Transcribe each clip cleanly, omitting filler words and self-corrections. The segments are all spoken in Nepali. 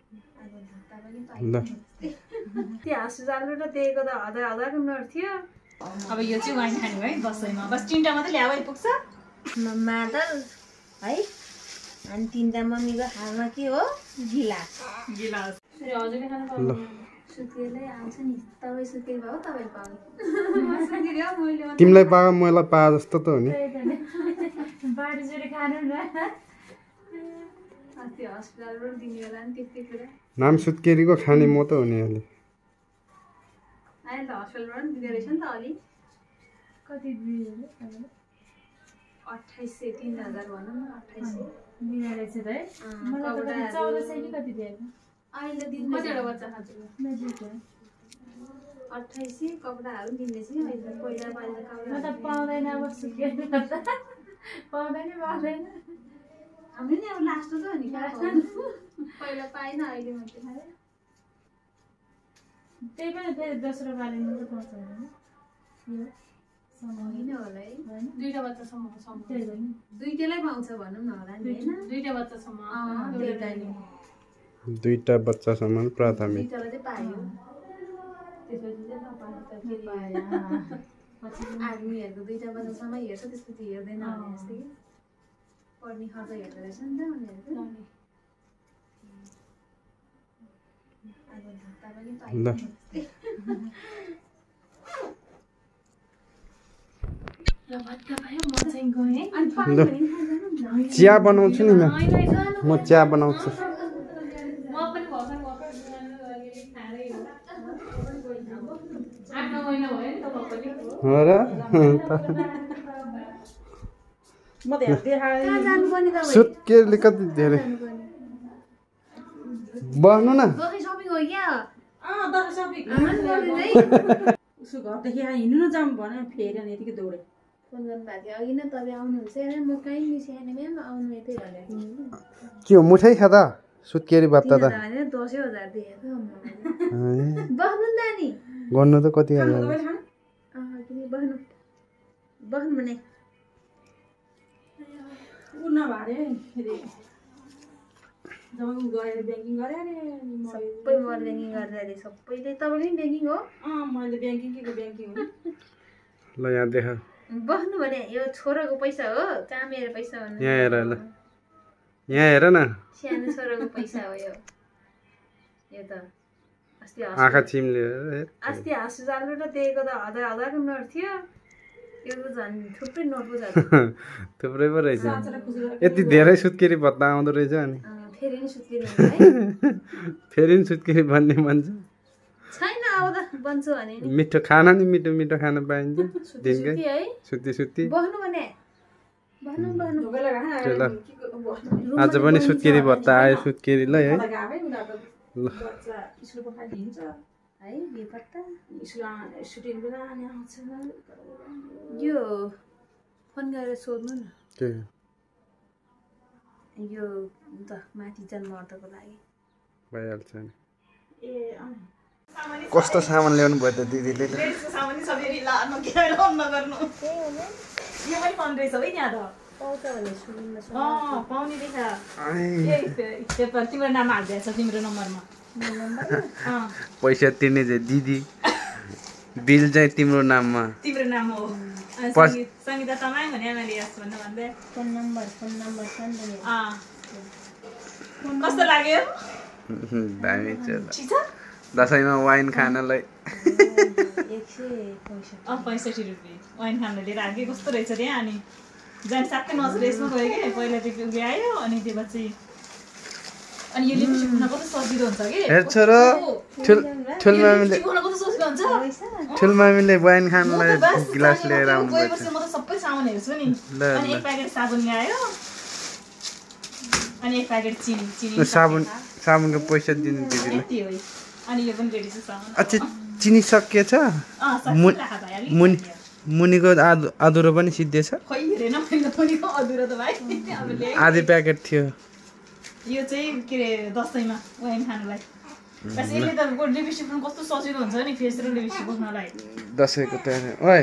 ल त्यो अस्पतालबाट दिएको त हजार नोट थियो। अब यो चाहिँ वाइन खानु है दसैँमा। बस 3टा मात्रै ल्याऊ आइपुग्छ। मादल है अनि 3टा मम्मीको हालमा के हो गिलास। हजुरले खानु ल सुत्केलै आउँछ नि। तपाईँ सुत्के भयो तपाईँले पाउने। तिमीलाई पाए मलाई पाए जस्तो त हो नि। बाँडीचुरी खानु न। अस्ति हस्पिटलबाट दिने बेला नि त्यस्तै कुरा। नाम सुत्केरीको खाने म त हो नि अहिले। अहिले त हस्पिटलबाट पनि दिँदो रहेछ नि त अलि। कति दियो 2800 3000 भनौँ न 2800 दिने रहेछ त है। मलाई त 1400 कि कति दिएको अहिले दिन्छ। कतिवटा बच्चा खान्छ 2800 कपडाहरू दिँदैछ नि अहिले। पहिला कपडा म त पाउँदैन अब सुकेर पाउँदैन हामी नि अब लास्ट त हो नि। पहिला पाएन अहिले मात्रै खाए। त्यही पनि फेरि दोस्रो पाली मात्रै पाउँछ होइन होइन होला है। 2टा बच्चासम्म त्यही हो नि। दुईटैलाई पाउँछ भनौँ न होला नि होइन। 2टा बच्चासम्म 2टा बच्चासम्म प्राथमिक। 2टालाई चाहिँ पायो। त्यसपछि चाहिँ नपाए त फेरि आर्मीहरूको 2टा बच्चासम्म हेर्छ त्यसपछि हेर्दैन भने जस्तै कि पढ्ने खर्च हेर्दो रहेछ नि त उनीहरूको। ल चिया बनाउँछु नि म चिया बनाउँछु। हो र सुत्केरीले कति धेरै बस्नु न। उसको घरदेखि हिँड्नु न जाऊँ भने फेरि अनि यतिकै दौडे। फोन गर्नुभएको थियो अघि नै तपाईँ आउनुहुन्छ अरे म कहीँ निस्किएन म्याम आउनु यतै भनेको के हो मुठै खाँदा सुत्केरी भत्ता त 10,000 दिएको बस्नु नानी गर्नु त कति हजार बस्नु बस्नु भने उ नभए फेरि जब उ गएर ब्याङ्किङ गरे अरे सबै म ब्याङ्किङ गर्दा अरे सबैले तपाईँले पनि ब्याङ्किङ हो। मैले ब्याङ्किङ के ब्याङ्किङ हो। ल यहाँ देख बस्नु भने यो छोराको पैसा हो कहाँ मेरो पैसा भन्नु। यहाँ हेर ल यहाँ हेर न सानो छोराको पैसा हो यो त। अस्ति आँखा चिम्ले अस्ति अस्पतालबाट दिएको त हजारको नोट थियो। यो त झन् थुप्रै नोट पो छ। थुप्रै पो रहेछ। यति धेरै सुत्केरी भत्ता आउँदो रहेछ अनि फेरि नि सुत्केरी है। फेरि नि सुत्केरी भन्ने भन्छ छैन अब त बन्छु भने नि मिठो खाना नि मिठो मिठो खाना पाइन्छ दिनकै सुत्ती बस्नु भने आज पनि सुत्केरी भत्ता आयो सुत्केरी ल है। यो फोन गरेर सोध्नु न यो त माथि जन्मअर्थको लागि भइहाल्छ नि। कस्तो सामान ल्याउनु भयो त दिदीले त? तिम्रो नाम हालिदिएछ तिम्रो नम्बरमा पैसा तिर्ने चाहिँ दिदी बिल चाहिँ तिम्रो नाममा। तिम्रो नाम हो सङ्गीता तमाङ भने मैले यस भन्दै फोन नम्बर कस्तो लाग्यो? दामी छ। दसैँमा वाइन खानलाई 165 रुपियाँ वाइन खान लिएर आएको कस्तो रहेछ त्यहाँ। अनि जान साथै नजर यसमा गयो कि पहिला त्यो उयो आयो अनि त्यो पछि अनि यो लिपस्टिक खान कस्तो सजिलो हुन्छ कि हेर्छ र ठुलमामीले वाइन खानलाई गिलास लिएर आउनु भयो। म त सबै सामान हेर्छु नि। अनि 1 प्याकेट साबुन ल्यायो अनि 1 प्याकेट चिनी साबुनको पैसा दिनु दिदीलाई। अनि यो पनि रेडी छ सामान। अच्छा चिनी सकिएछ? मुनिको अधुरो पनि सिद्धेछ? खै हेरेन मैले मुनिको अधुरो त भाइ आधी प्याकेट थियो। यो चाहिँ के रे दसैँमा वाइन खानलाई। बस यसले त लिपस्टिक पनि कस्तो सजिलो हुन्छ नि फेस र लिपस्टिक बोक्नलाई। दसैँको तयारी ओइ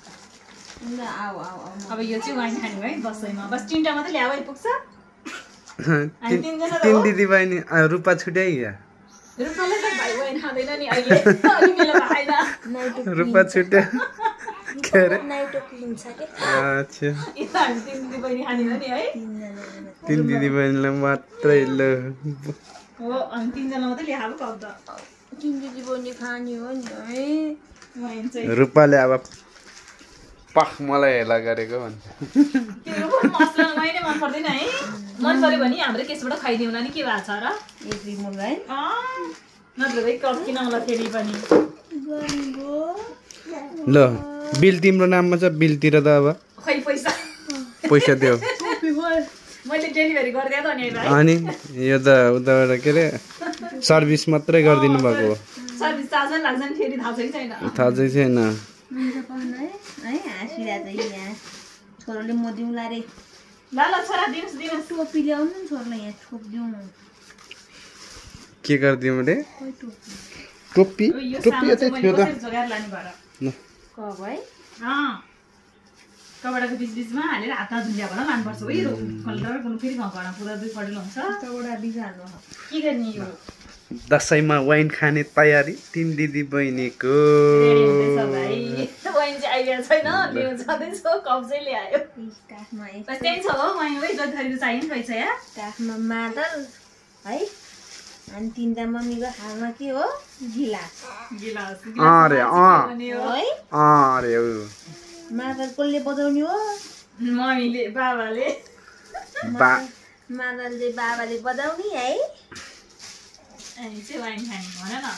अब यो चाहिँ वाइन खानु है दसैँमा। बस 3टा मात्रै ल्याऊ आइपुग्छ। हामी तिनजना तीन दिदी बहिनी रूपा छुट्याइ क्या रूपाले त भाइ बहिनी खाँदैन नि अहिले अलि बेला खाएन रूपा छुट्या के अरे अच्छा यता हामी तिन दिदी बहिनी खाँदैन नि है तीन दिदी बहिनीलाई मात्रै ल हो हामी तिनजना मात्रै ल्याएको पाउँछ तिन दिदी बहिनी खाने हो नि है वाइन चाहिँ रूपाले अब पाख मलाई हेला गरेको भन्छ त्यो मसला नै मन पर्दैन है मन पर्यो भने हाम्रो केसबाट खाइदिउँला नि के भएको छ र यति मलाई नत्र भाइ किन होला फेरि पनि ल बिल तिम्रो नाममा छ बिलतिर त अब खै पैसा पैसा दियो मैले डेलिभरी गरिदिए त नि भाइ अनि यो त उताबाट के अरे सर्भिस मात्रै गरिदिनु भएको हो सर्भिस चार्ज पनि लाग्छ नि फेरि थाहा छ कि छैन थाहा चाहिँ छैन है हाँसिरहेको छ यहाँ छोरोले म दिउँला रे ल ल छोरा दिनुहोस् टोपी ल्याउनु नि छोरोलाई यहाँ छोपिदिउँ के गरिदिउँ अरे खोइ टोपी टोपी यो टोपी यतै थियो त जोगाएर लाने भएर ल कब है कपडाको बिचमा हालेर हातमा झुन्ड्या भएर लानुपर्छ है कलर गर्नु फेरि घरमा पुरा दुईपल्ट हुन्छ एउटा बिगार्नु के गर्ने यो दसैँमा वाइन खाने तयारी तीन दिदी बहिनीको रेडी हुँदैछ भाइ वाइन चाहिँ आइरहेको छैन ल्याउनु छँदैछ कप चाहिँ ल्यायो काठमा बस त्यही छ हो वाइन है जतिखेर चाहियो नि पैसा या काठमा मादल है अनि तिनवटा मम्मीको हातमा के हो गिलास गिलास अरे है अरे मादल कसले बजाउने हो मम्मीले बाबाले मादलले बाबाले बजाउने है अनि चाहिँ वाइन खाने भन न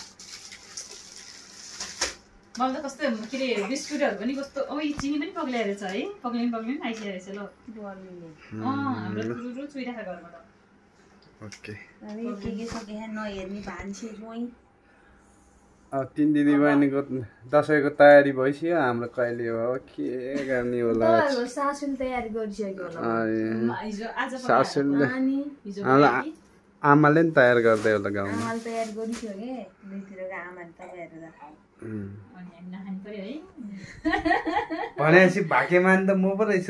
मलाई त कस्तो के अरे बिस्कुटहरू पनि कस्तो चिनी पनि पग्ल्याएर रहेछ है पग्लिनु आइसकेको रहेछ ल गर्मीले हाम्रो ठुलो चुइरहेको घरमा ओके अरे के सके नहेर्ने भान्से जोइ अब तीन दिदी बहिनीको दसैँको तयारी भइसक्यो हाम्रो कहिले हो के गर्ने होला सासुले तयारी गरिसक्यो होला हिजो आज सासुले हिजो आमाले नि तयार गर्दै होला गाउँमा आमाले तयारी गरिसक्यो के दुईतिरको आमाले तपाईँहरू नखानु पर्यो है भनेपछि भाग्यमान त म पो रहेछ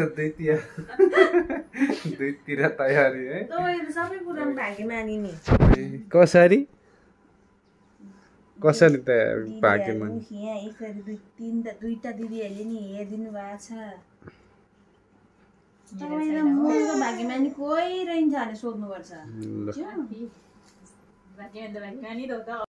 दुईतिर तयारी है तपाईँहरू सबै कुरामा भाग्य मानिने कसरी तयार भाग्यमान यहाँ यसरी दुईटा दिदीहरूले नि हेरिदिनु भएको छ तपाईँलाई मको भाग्यमानी कोही रहन्छ भने सोध्नुपर्छ भाग्यमानी त